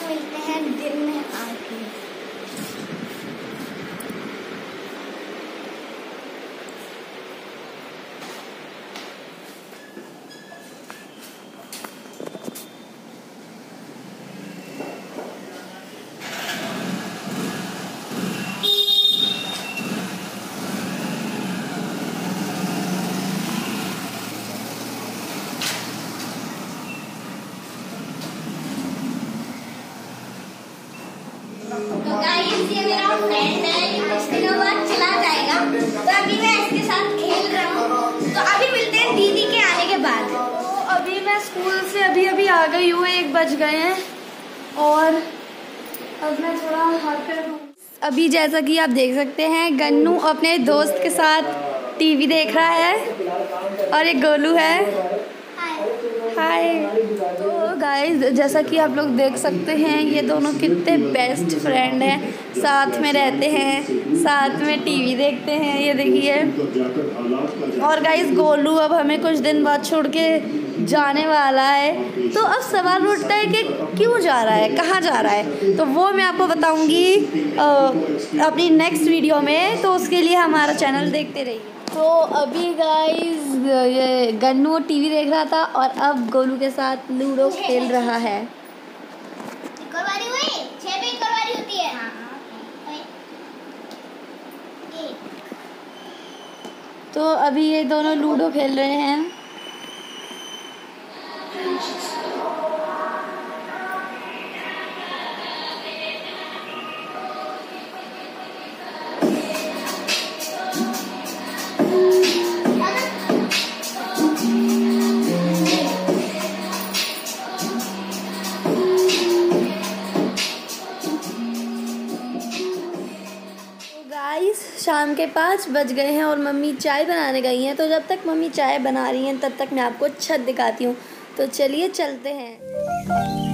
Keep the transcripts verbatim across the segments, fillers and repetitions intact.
मिलते हैं दिन में आके। तो गाइस ये मेरा फ्रेंड है, इसके बाद चला जाएगा। तो अभी मैं इसके साथ खेल रहा हूँ। तो अभी मिलते हैं दीदी के आने के बाद। तो अभी मैं स्कूल से अभी अभी आ गई हूँ, एक बज गए हैं और अब मैं थोड़ा हाथ कर दूँ। अभी जैसा कि आप देख सकते हैं गन्नू अपने दोस्त के साथ टीवी देख रहा है और एक गोलू है। हाय। तो गाइस जैसा कि आप लोग देख सकते हैं ये दोनों कितने बेस्ट फ्रेंड हैं, साथ में रहते हैं, साथ में टीवी देखते हैं। ये देखिए। और गाइस गोलू अब हमें कुछ दिन बाद छोड़ के जाने वाला है। तो अब सवाल उठता है कि क्यों जा रहा है, कहाँ जा रहा है, तो वो मैं आपको बताऊंगी अपनी नेक्स्ट वीडियो में। तो उसके लिए हमारा चैनल देखते रहिए। तो अभी गाइस ये गन्नू टीवी देख रहा था और अब गोलू के साथ लूडो खेल रहा है। करवारी हुई छह पे करवारी होती है। हाँ तो अभी ये दोनों लूडो खेल रहे हैं। शाम के पाँच बज गए हैं और मम्मी चाय बनाने गई हैं। तो जब तक मम्मी चाय बना रही हैं तब तक मैं आपको छत दिखाती हूँ। तो चलिए चलते हैं।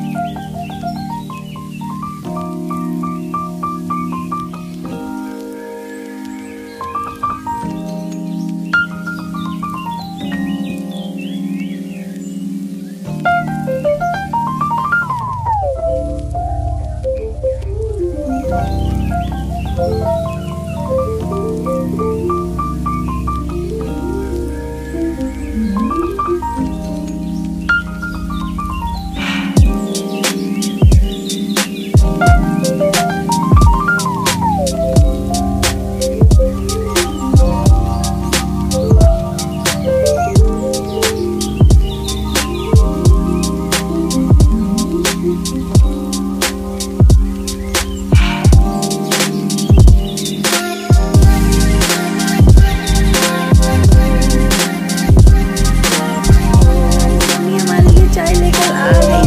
चाय लेकर आ गई।